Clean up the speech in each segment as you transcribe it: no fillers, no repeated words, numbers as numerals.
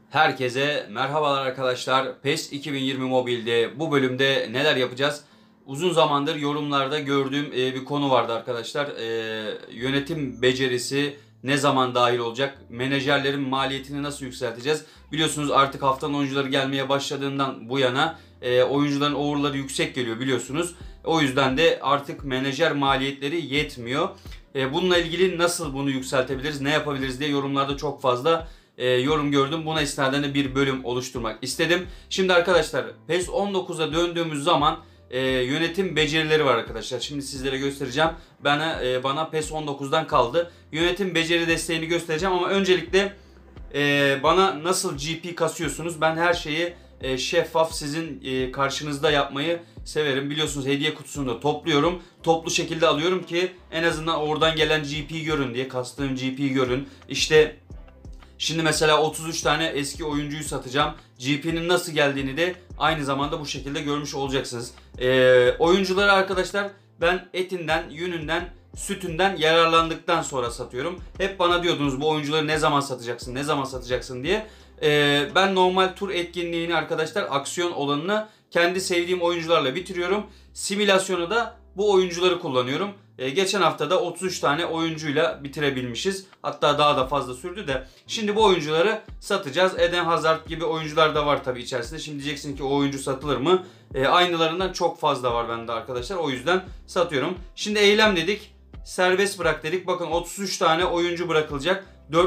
Herkese merhabalar arkadaşlar. PES 2020 Mobile'de bu bölümde neler yapacağız? Uzun zamandır yorumlarda gördüğüm bir konu vardı arkadaşlar. Yönetim becerisi ne zaman dahil olacak? Menajerlerin maliyetini nasıl yükselteceğiz? Biliyorsunuz artık haftanın oyuncuları gelmeye başladığından bu yana oyuncuların over'ları yüksek geliyor biliyorsunuz. O yüzden de artık menajer maliyetleri yetmiyor. Bununla ilgili nasıl bunu yükseltebiliriz, ne yapabiliriz diye yorumlarda çok fazla yorum gördüm. Buna istinaden de bir bölüm oluşturmak istedim. Şimdi arkadaşlar PES 19'a döndüğümüz zaman yönetim becerileri var arkadaşlar. Şimdi sizlere göstereceğim. Bana PES 19'dan kaldı. Yönetim beceri desteğini göstereceğim ama öncelikle bana nasıl GP kasıyorsunuz? Ben her şeyi şeffaf sizin karşınızda yapmayı severim. Biliyorsunuz hediye kutusunu da topluyorum. Toplu şekilde alıyorum ki en azından oradan gelen GP görün diye. Kastığım GP görün. İşte şimdi mesela 33 tane eski oyuncuyu satacağım. GP'nin nasıl geldiğini de aynı zamanda bu şekilde görmüş olacaksınız. Oyuncuları arkadaşlar ben etinden, yününden, sütünden yararlandıktan sonra satıyorum. Hep bana diyordunuz bu oyuncuları ne zaman satacaksın, ne zaman satacaksın diye. Ben normal tur etkinliğini arkadaşlar aksiyon olanını kendi sevdiğim oyuncularla bitiriyorum. Simülasyonu da bu oyuncuları kullanıyorum. Geçen hafta da 33 tane oyuncuyla bitirebilmişiz. Hatta daha da fazla sürdü de. Şimdi bu oyuncuları satacağız. Eden Hazard gibi oyuncular da var tabii içerisinde. Şimdi diyeceksin ki o oyuncu satılır mı? Aynılarından çok fazla var bende arkadaşlar. O yüzden satıyorum. Şimdi eylem dedik. Serbest bırak dedik. Bakın 33 tane oyuncu bırakılacak.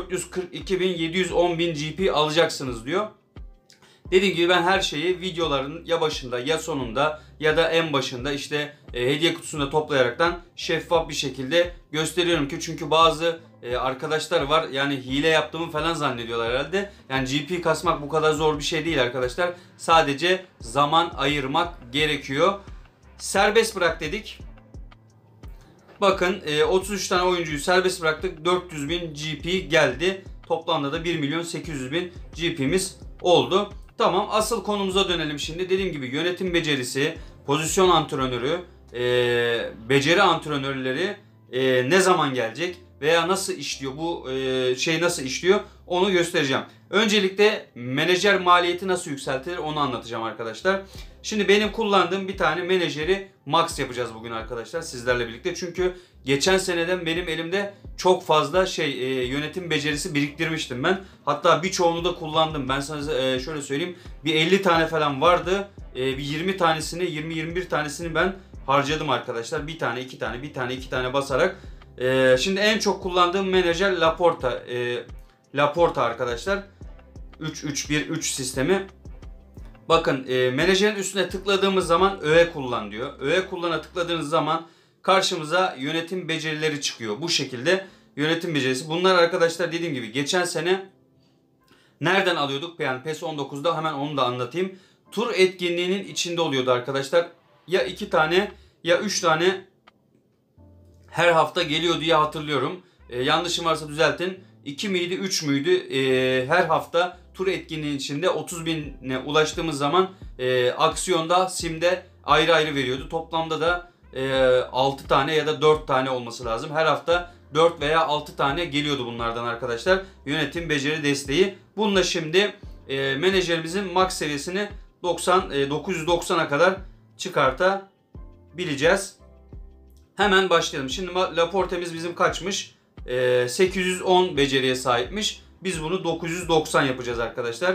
442.710.000 GP alacaksınız diyor. Dediğim gibi ben her şeyi videoların ya başında ya sonunda ya da en başında işte hediye kutusunda toplayaraktan şeffaf bir şekilde gösteriyorum ki çünkü bazı arkadaşlar var yani hile yaptığımı falan zannediyorlar herhalde. Yani GP kasmak bu kadar zor bir şey değil arkadaşlar. Sadece zaman ayırmak gerekiyor. Serbest bırak dedik. Bakın 33 tane oyuncuyu serbest bıraktık. 400.000 GP geldi. Toplamda da 1.800.000 GP'miz oldu. Tamam, asıl konumuza dönelim şimdi. Dediğim gibi yönetim becerisi, pozisyon antrenörü, beceri antrenörleri ne zaman gelecek veya nasıl işliyor bu şey nasıl işliyor onu göstereceğim. Öncelikle menajer maliyeti nasıl yükseltilir onu anlatacağım arkadaşlar. Şimdi benim kullandığım bir tane menajeri max yapacağız bugün arkadaşlar sizlerle birlikte. Çünkü geçen seneden benim elimde çok fazla yönetim becerisi biriktirmiştim ben. Hatta birçoğunu da kullandım. Ben sana şöyle söyleyeyim. Bir 50 tane falan vardı. Bir 20 tanesini 20-21 tanesini ben harcadım arkadaşlar. Bir tane, iki tane, bir tane, iki tane basarak. Şimdi en çok kullandığım menajer Laporta. Laporta arkadaşlar. 3-3-1-3 sistemi. Bakın menajerin üstüne tıkladığımız zaman öğe kullan diyor. Öğe kullana tıkladığınız zaman karşımıza yönetim becerileri çıkıyor. Bu şekilde yönetim becerisi. Bunlar arkadaşlar dediğim gibi geçen sene nereden alıyorduk? Yani PES 19'da hemen onu da anlatayım. Tur etkinliğinin içinde oluyordu arkadaşlar. Ya 2 tane ya 3 tane her hafta geliyor diye hatırlıyorum. Yanlışım varsa düzeltin. 2 miydi 3 müydü? Her hafta tur etkinliğinin içinde 30.000'e ulaştığımız zaman aksiyonda simde ayrı ayrı veriyordu. Toplamda da 6 tane ya da 4 tane olması lazım. Her hafta 4 veya 6 tane geliyordu bunlardan arkadaşlar. Yönetim beceri desteği. Bununla şimdi menajerimizin max seviyesini 990'a kadar çıkartabileceğiz. Hemen başlayalım. Şimdi Laporte'miz bizim kaçmış? 810 beceriye sahipmiş. Biz bunu 990 yapacağız arkadaşlar.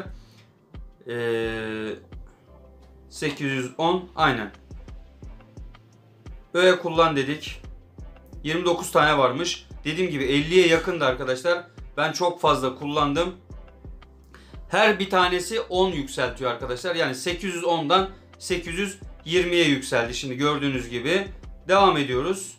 810 aynen. Böyle kullan dedik. 29 tane varmış. Dediğim gibi 50'ye yakındı arkadaşlar. Ben çok fazla kullandım. Her bir tanesi 10 yükseltiyor arkadaşlar. Yani 810'dan 820'ye yükseldi. Şimdi gördüğünüz gibi. Devam ediyoruz.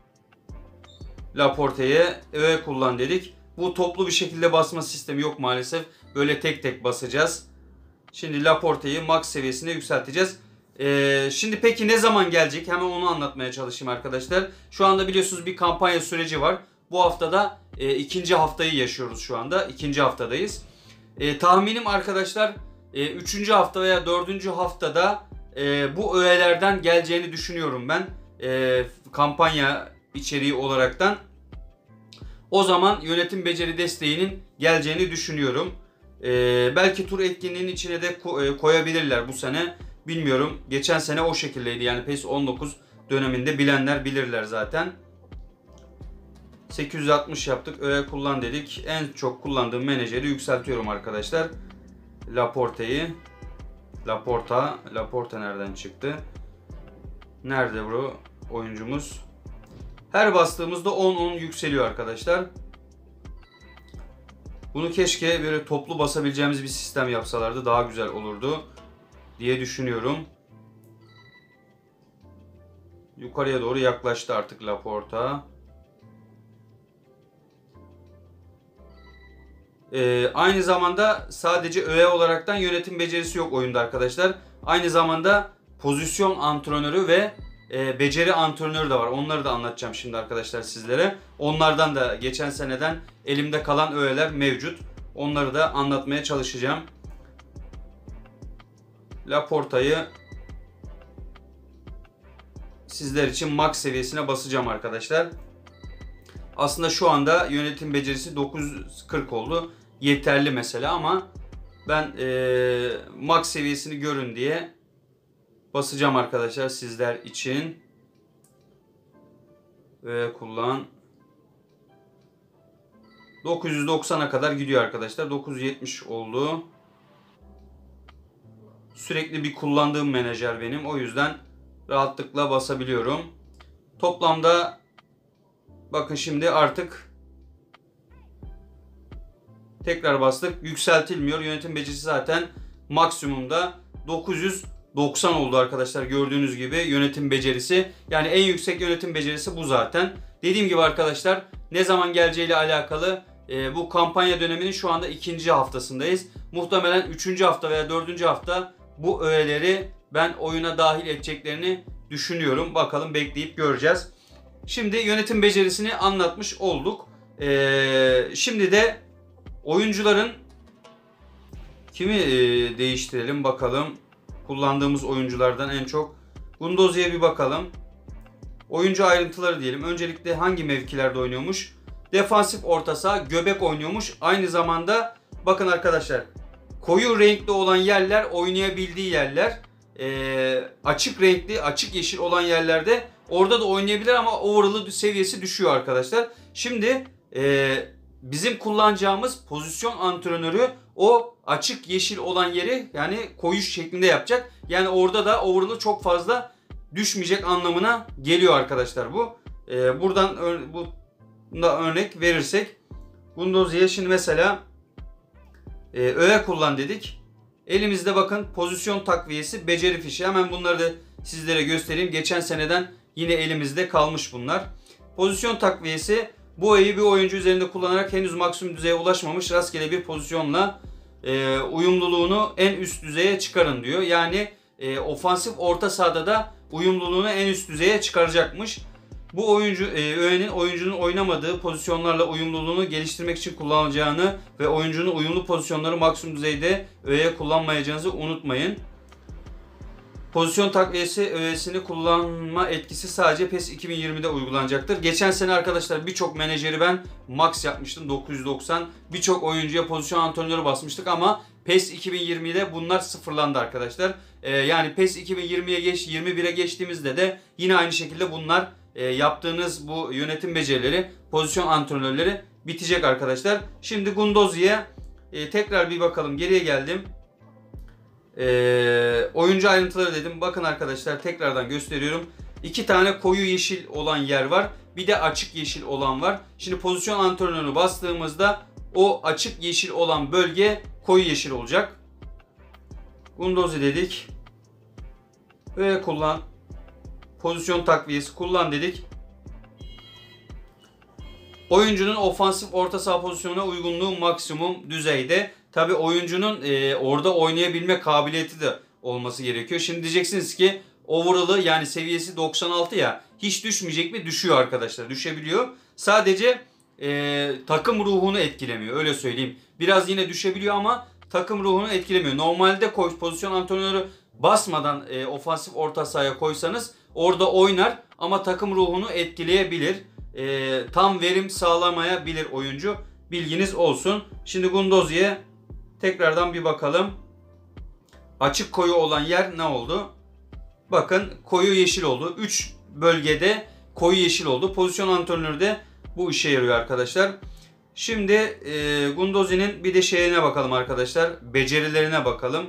Laporte'ye öğe kullan dedik. Bu toplu bir şekilde basma sistemi yok maalesef. Böyle tek tek basacağız. Şimdi Laporte'yi max seviyesine yükselteceğiz. Şimdi peki ne zaman gelecek? Hemen onu anlatmaya çalışayım arkadaşlar. Şu anda biliyorsunuz bir kampanya süreci var. Bu haftada ikinci haftayı yaşıyoruz şu anda. İkinci haftadayız. Tahminim arkadaşlar 3. hafta veya 4. haftada bu öğelerden geleceğini düşünüyorum ben. Kampanya içeriği olaraktan. O zaman yönetim beceri desteğinin geleceğini düşünüyorum. Belki tur etkinliğinin içine de koyabilirler bu sene. Bilmiyorum. Geçen sene o şekildeydi. Yani PES 19 döneminde bilenler bilirler zaten. 860 yaptık. Öyle kullan dedik. En çok kullandığım menajeri yükseltiyorum arkadaşlar. Laporte'yi. Laporta nereden çıktı? Nerede bu oyuncumuz? Her bastığımızda 10-10 yükseliyor arkadaşlar. Bunu keşke böyle toplu basabileceğimiz bir sistem yapsalardı daha güzel olurdu diye düşünüyorum. Yukarıya doğru yaklaştı artık Laporta. Aynı zamanda sadece öğe olaraktan yönetim becerisi yok oyunda arkadaşlar. Aynı zamanda pozisyon antrenörü ve beceri antrenörü de var. Onları da anlatacağım şimdi arkadaşlar sizlere. Onlardan da geçen seneden elimde kalan öğeler mevcut. Onları da anlatmaya çalışacağım. Laporta'yı sizler için max seviyesine basacağım arkadaşlar. Aslında şu anda yönetim becerisi 940 oldu. Yeterli mesela ama ben max seviyesini görün diye basacağım arkadaşlar sizler için. Ve kullan. 990'a kadar gidiyor arkadaşlar. 970 oldu. Sürekli bir kullandığım menajer benim. O yüzden rahatlıkla basabiliyorum. Toplamda bakın şimdi artık tekrar bastık. Yükseltilmiyor. Yönetim becerisi zaten maksimumda 990 oldu arkadaşlar. Gördüğünüz gibi yönetim becerisi. Yani en yüksek yönetim becerisi bu zaten. Dediğim gibi arkadaşlar ne zaman geleceğiyle alakalı bu kampanya döneminin şu anda 2. haftasındayız. Muhtemelen 3. hafta veya 4. hafta bu öğeleri ben oyuna dahil edeceklerini düşünüyorum. Bakalım bekleyip göreceğiz. Şimdi yönetim becerisini anlatmış olduk. Şimdi de oyuncuların kimi değiştirelim bakalım. Kullandığımız oyunculardan en çok Gundozi'ye bir bakalım. Oyuncu ayrıntıları diyelim. Öncelikle hangi mevkilerde oynuyormuş? Defansif orta saha, göbek oynuyormuş. Aynı zamanda bakın arkadaşlar koyu renkli olan yerler oynayabildiği yerler. Açık renkli, açık yeşil olan yerlerde orada da oynayabilir ama overall seviyesi düşüyor arkadaşlar. Şimdi bizim kullanacağımız pozisyon antrenörü o açık yeşil olan yeri yani koyu şeklinde yapacak. Yani orada da overall'ı çok fazla düşmeyecek anlamına geliyor arkadaşlar bu. Buradan örnek verirsek Gundozi'ye şimdi mesela öğe kullan dedik. Elimizde bakın pozisyon takviyesi, beceri fişi. Hemen bunları da sizlere göstereyim. Geçen seneden yine elimizde kalmış bunlar. Pozisyon takviyesi bu öğeyi bir oyuncu üzerinde kullanarak henüz maksimum düzeye ulaşmamış rastgele bir pozisyonla uyumluluğunu en üst düzeye çıkarın diyor. Yani ofansif orta sahada da uyumluluğunu en üst düzeye çıkaracakmış. Bu öğenin oyuncunun oynamadığı pozisyonlarla uyumluluğunu geliştirmek için kullanılacağını ve oyuncunun uyumlu pozisyonları maksimum düzeyde öğeye kullanmayacağınızı unutmayın. Pozisyon takviyesi öğesini kullanma etkisi sadece PES 2020'de uygulanacaktır. Geçen sene arkadaşlar birçok menajeri ben max yapmıştım 990. Birçok oyuncuya pozisyon antrenörü basmıştık ama PES 2020'de bunlar sıfırlandı arkadaşlar. Yani PES 2020'ye 21'e geçtiğimizde de yine aynı şekilde bunlar yaptığınız bu yönetim becerileri, pozisyon antrenörleri bitecek arkadaşlar. Şimdi Gundozi'ye tekrar bir bakalım. Geriye geldim. Oyuncu ayrıntıları dedim. Bakın arkadaşlar tekrardan gösteriyorum. 2 tane koyu yeşil olan yer var. Bir de açık yeşil olan var. Şimdi pozisyon antrenörünü bastığımızda o açık yeşil olan bölge koyu yeşil olacak. Gundozi dedik. Ve kullan. Pozisyon takviyesi kullan dedik. Oyuncunun ofansif orta saha pozisyonuna uygunluğu maksimum düzeyde. Tabi oyuncunun orada oynayabilme kabiliyeti de olması gerekiyor. Şimdi diyeceksiniz ki overall'ı yani seviyesi 96 ya hiç düşmeyecek mi? Düşüyor arkadaşlar. Düşebiliyor. Sadece takım ruhunu etkilemiyor. Öyle söyleyeyim. Biraz yine düşebiliyor ama takım ruhunu etkilemiyor. Normalde pozisyon antrenörü basmadan ofansif orta sahaya koysanız orada oynar ama takım ruhunu etkileyebilir. Tam verim sağlamayabilir oyuncu. Bilginiz olsun. Şimdi Gundozi'ye Tekrardan bir bakalım. Açık koyu olan yer ne oldu? Bakın koyu yeşil oldu. 3 bölgede koyu yeşil oldu. Pozisyon antrenörü de bu işe yarıyor arkadaşlar. Şimdi Gundozi'nin bir de şeyine bakalım arkadaşlar. Becerilerine bakalım.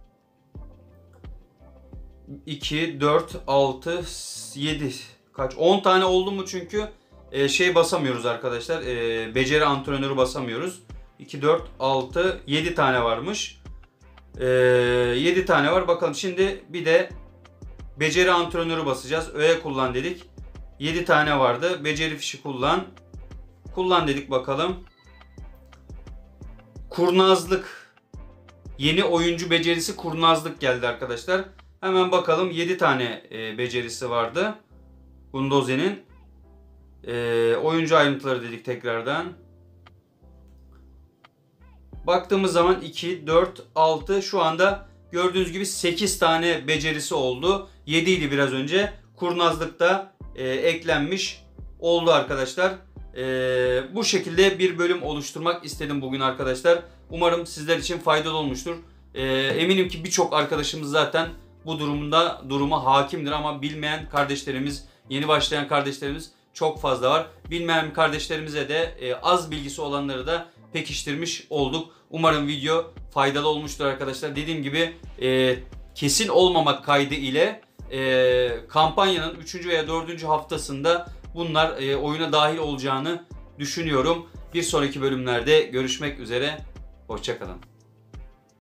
2, 4, 6, 7. Kaç? 10 tane oldu mu çünkü şey basamıyoruz arkadaşlar. Beceri antrenörü basamıyoruz. 2, 4, 6, 7 tane varmış. 7 tane var. Bakalım şimdi bir de beceri antrenörü basacağız. Öğe kullan dedik. 7 tane vardı. Beceri fişi kullan. Kullan dedik bakalım. Kurnazlık. Yeni oyuncu becerisi kurnazlık geldi arkadaşlar. Hemen bakalım 7 tane becerisi vardı. Gundozi'nin. Oyuncu ayrıntıları dedik tekrardan. Baktığımız zaman 2, 4, 6 şu anda gördüğünüz gibi 8 tane becerisi oldu. 7 idi biraz önce. Kurnazlık da eklenmiş oldu arkadaşlar. Bu şekilde bir bölüm oluşturmak istedim bugün arkadaşlar. Umarım sizler için faydalı olmuştur. Eminim ki birçok arkadaşımız zaten bu duruma hakimdir ama bilmeyen kardeşlerimiz, yeni başlayan kardeşlerimiz çok fazla var. Bilmeyen kardeşlerimize de az bilgisi olanları da pekiştirmiş olduk. Umarım video faydalı olmuştur arkadaşlar. Dediğim gibi kesin olmamak kaydı ile kampanyanın 3. veya 4. haftasında bunlar oyuna dahil olacağını düşünüyorum. Bir sonraki bölümlerde görüşmek üzere. Hoşça kalın.